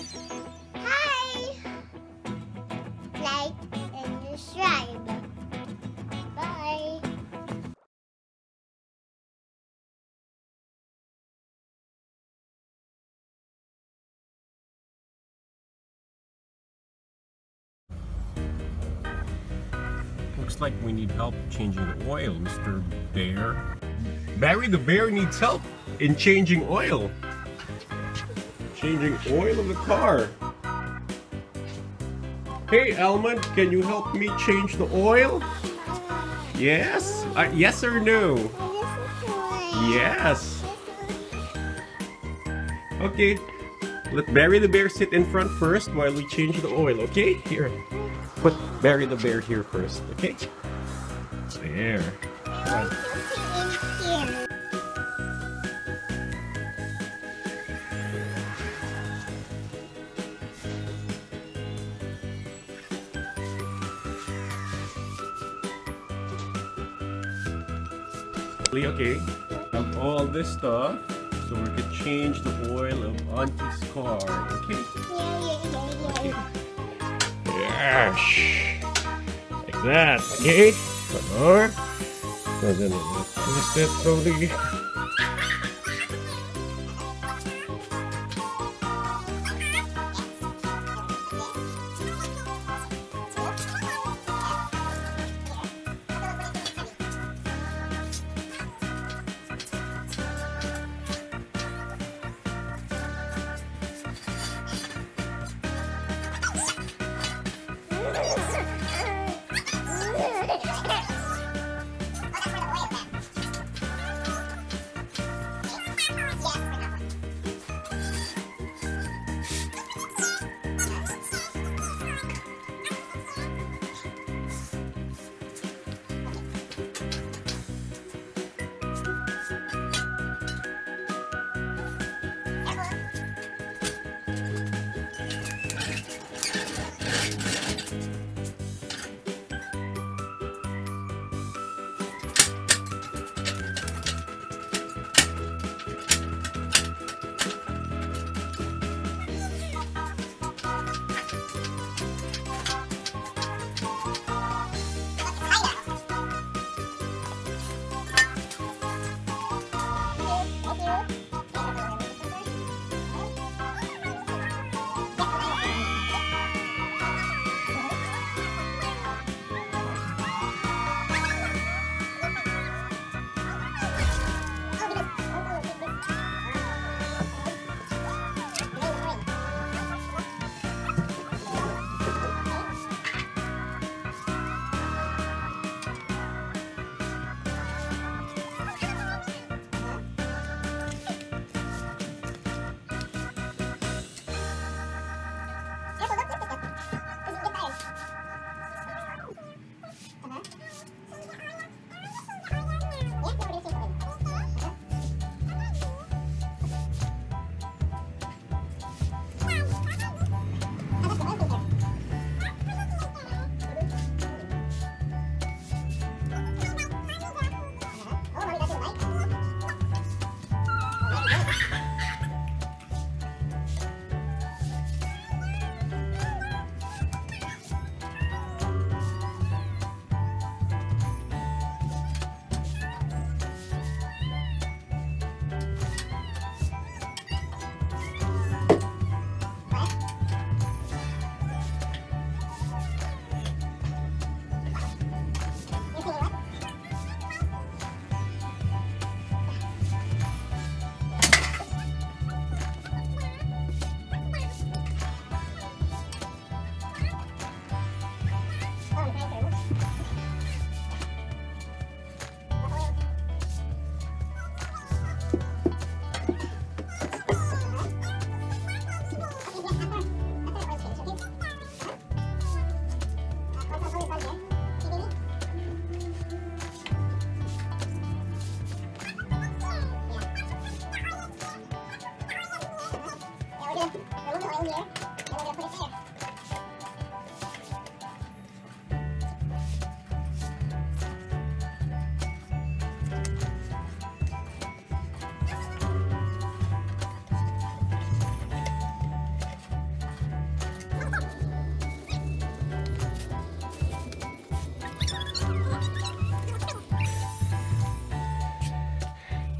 Hi! Like and subscribe. Bye! Looks like we need help changing the oil, Mr. Bear. Barry the Bear needs help in changing oil. Changing oil of the car. Hey Almond, can you help me change the oil? Yes? Yes or no? Yes. Okay. Let Barry the Bear sit in front first while we change the oil, okay? Here. Put Barry the Bear here first, okay? There. Okay, have all this stuff so we can change the oil of Auntie's car, okay? Okay. Yes! Like that, okay? Come on. And then we'll twist it slowly.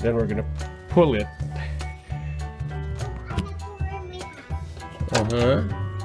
Then we're gonna pull it. Uh-huh.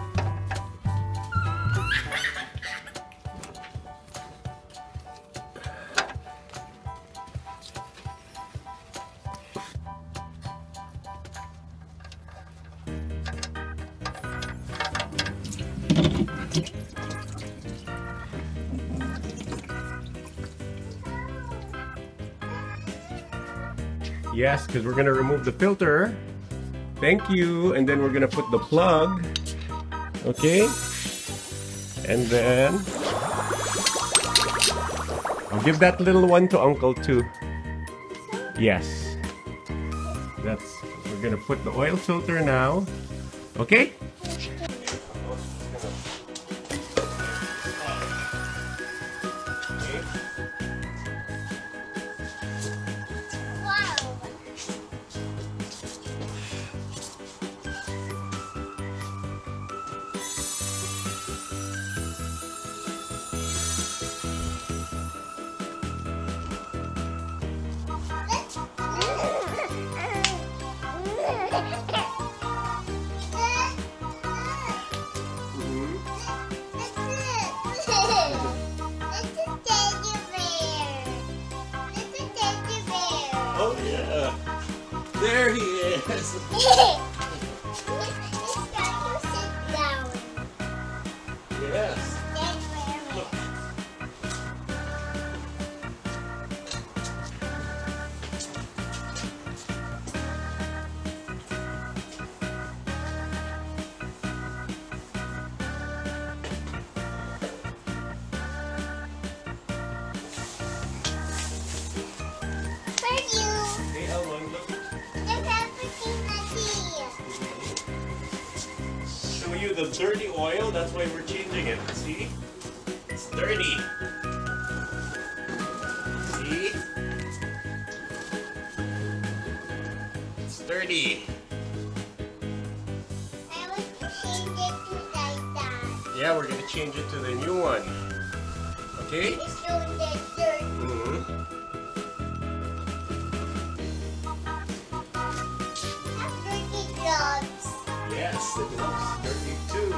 Yes, because we're gonna remove the filter. Thank you. And then we're gonna put the plug. Okay. And then I'll give that little one to Uncle too. Yes. We're gonna put the oil filter now. Okay? Oh yeah, there he is. He's going to sit down. Yes. Look. For you. Hey, Elmon, look. Look everything that's here. Show you the dirty oil. That's why we're changing it. See? It's dirty. See? It's dirty. I was change it to like that. Yeah, we're gonna change it to the new one. Okay? It's so that dirty. Mm-hmm. Have dirty gloves. Yes, it looks dirty too.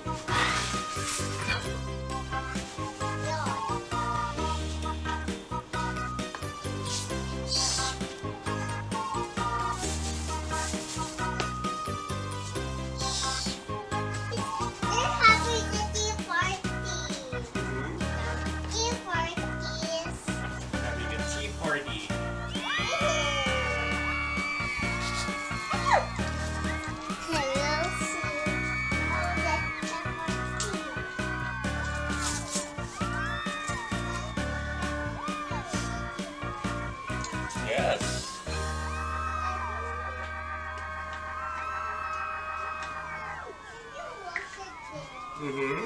They're having a tea party. Tea parties. Having a tea party. Hello, Sue. Oh, that's Yes. Mm-hmm.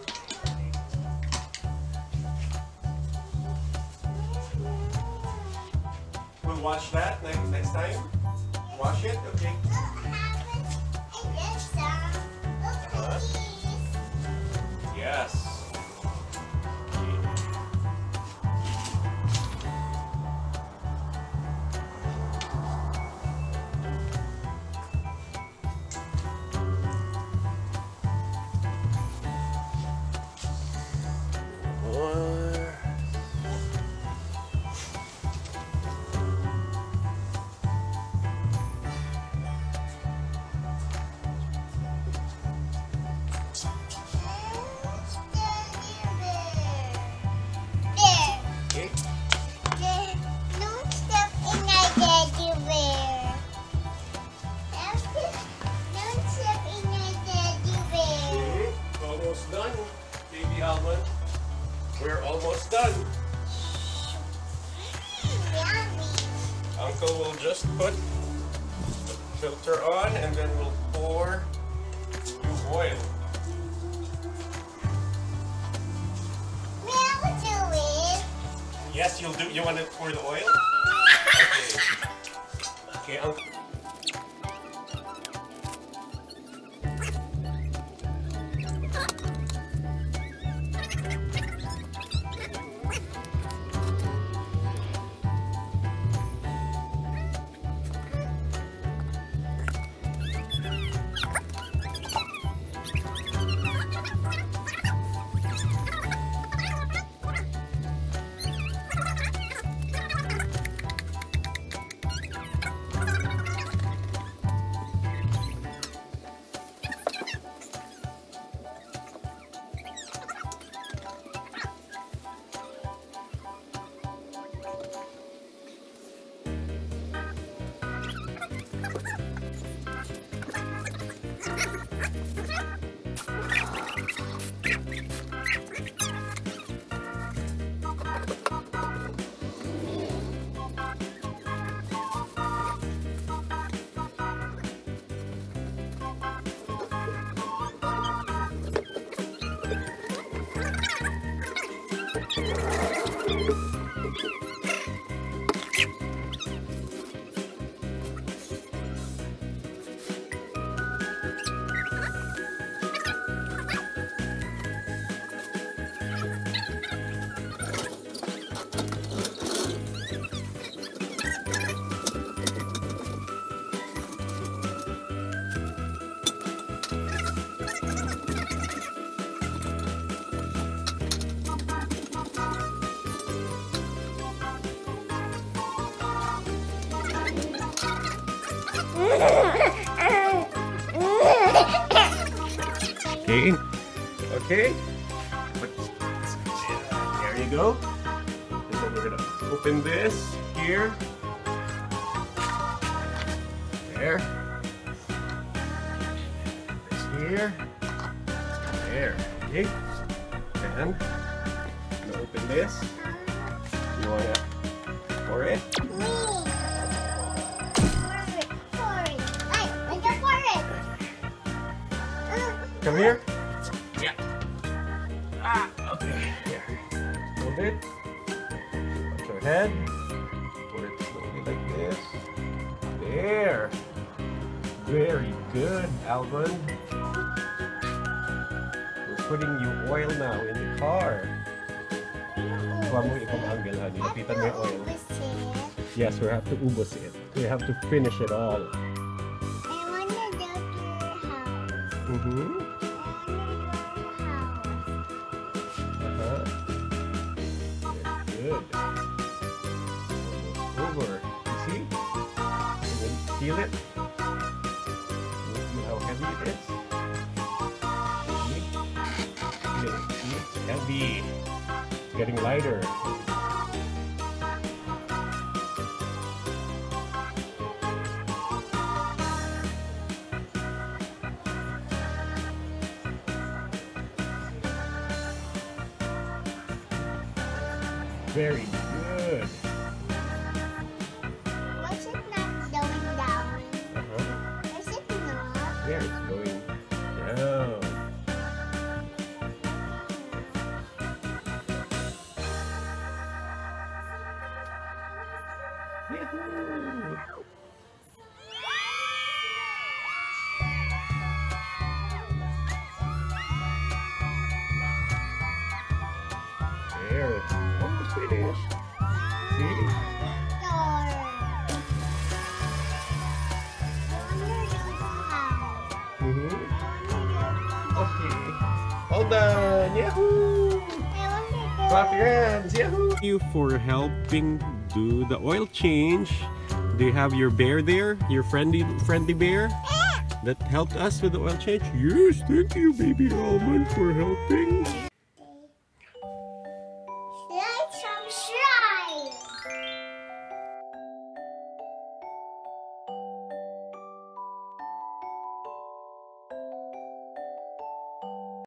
We'll wash that next time. Wash it, okay? Yes. Okay. Don't step in my teddy bear. Don't step in my teddy bear. Mm-hmm. Almost done, baby Almond. We're almost done. Yummy. Uncle will just put the filter on and then we'll pour new oil. May I do it? Yes, you'll do. You want to pour the oil? Okay. Okay, Uncle. Okay. Okay. There you go. And then we're gonna open this here. There. This here. There. Okay. And I'm gonna open this. You wanna pour it? Come here. Yeah. Ah, okay. Here. Hold it. Watch your head. Pour it slowly like this. There. Very good, Alvin. We're putting you oil now in the car. Kuha mo itong angle, honey. Lapitan mo yung oil. Yes, we have to ubos it. We have to finish it all. I want to go to your house. Mm-hmm. Good. Almost over. You see? And then feel it. See how heavy it is? See? Feel it. See? It's heavy. It's getting lighter. Very good. Was it not going down? Uh-huh. Is it not? There, it's going down. Yahoo! There, it's almost finished. See? Okay. All done. Yahoo! Clap your hands. Yahoo! Thank you for helping do the oil change. Do you have your bear there? Your friendly bear? That helped us with the oil change? Yes, thank you, baby Almond, for helping.